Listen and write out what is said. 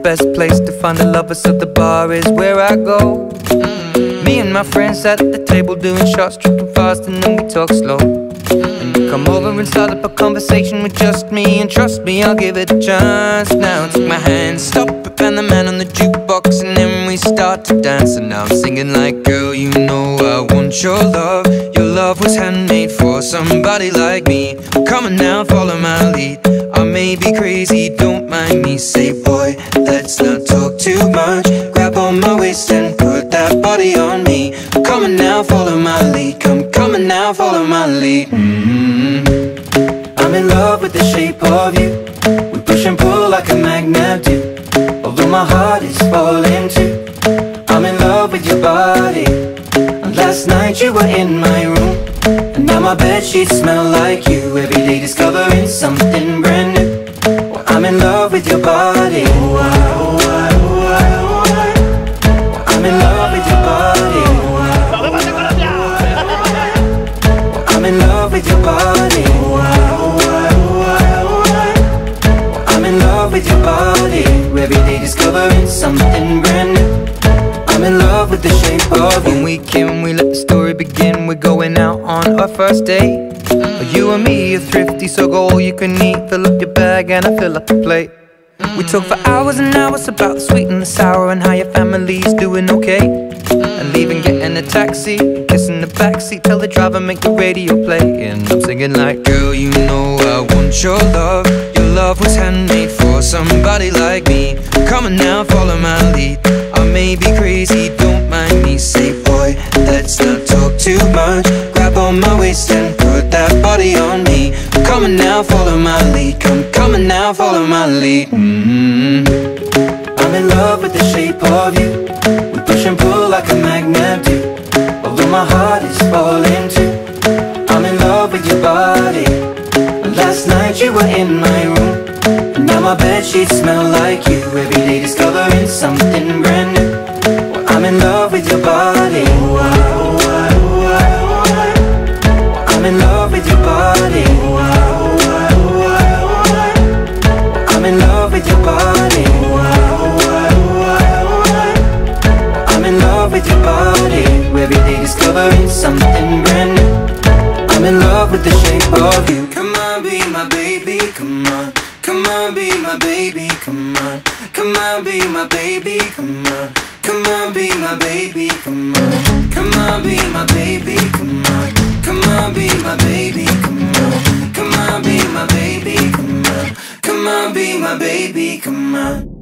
best place to find the lovers, so the bar is where I go. Me and my friends sat at the table doing shots, tripping fast, and then we talk slow. And you come over and start up a conversation with just me, and trust me, I'll give it a chance. Now take my hand, stop it, and the man on the jukebox, and then we start to dance. And now I'm singing like, girl, you know I want your love. Your love was handmade for somebody like me. Come on now, follow my lead. I may be crazy, don't mind me. Say, boy, let's not talk too much. Grab on my waist and put that body on me. Come on now, follow my lead. Come on now, follow my lead. I'm in love with the shape of you. We push and pull like a magnet do. Although my heart is falling too, I'm in love with your body. And last night you were in my room, and now my bedsheets smell like you. Every day discovering something brand new. Well, I'm in love with your body. I'm in love with your body. I'm in love with your body. I'm in love with your body. Every day discovering something brand new. I'm in love with the shape of you. When we came, we let the story begin. We're going out on our first date. You and me are thrifty, so go all you can eat. Fill up your bag and I fill up the plate. We talk for hours and hours about the sweet and the sour, and how your family's doing okay. And leaving, getting a taxi, kissing the backseat, tell the driver make the radio play. And I'm singing like, girl, you know I want your love. Your love was handmade for somebody like me. Come on now, follow my lead. I may be crazy, don't mind me. Say, boy, let's not talk too much. Grab on my waist and put that body on me. Come on now, follow my lead. Come on now, follow my lead. I'm in love with the shape of you. We push and pull like a magnet do. Although my heart is falling too, I'm in love with your body. Last night you were in my room, and now my bedsheets smell like you. Every day discovering something brand new. Well, I'm in love with your body. I'm in love with your body. I'm in love with your body. I'm in love with your body. Every day discovering something brand new. I'm in love with the shape of you. Come on, be my baby, come on. Come on, be my baby, come on. Come on, be my baby, come on. Come on, be my baby, come on. Come on, be my baby, come on. Come on, be my baby, come on. Come on, be my baby, come on. Come on, be my baby, come on.